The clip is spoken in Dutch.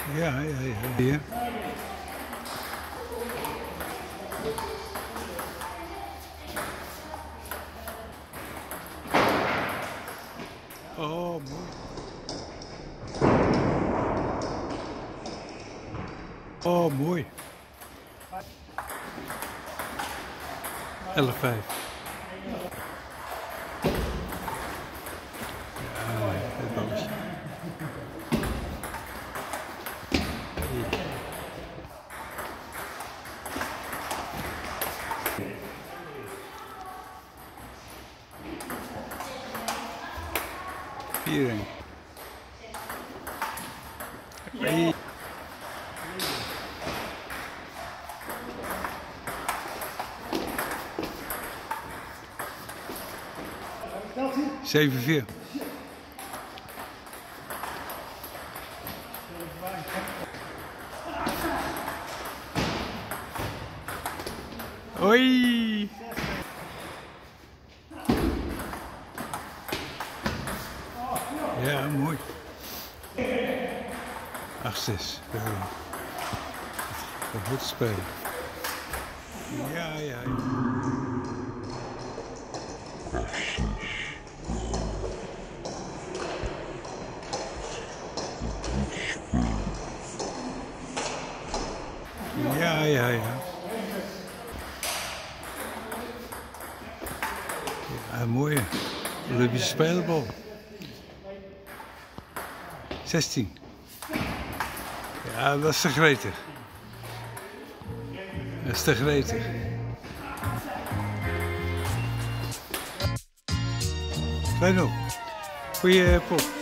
Ja. Hier. Oh, mooi. Oh, mooi. 11,5. Ja, het bootje. Hierin. Hey. 7,4. Hoi! Ja, mooi. 8,6. Goed spelen. Ja. Ja, mooie Olympische Spelenbal. 16. Ja, dat is te gretig. Dat is te gretig. Goeie pop.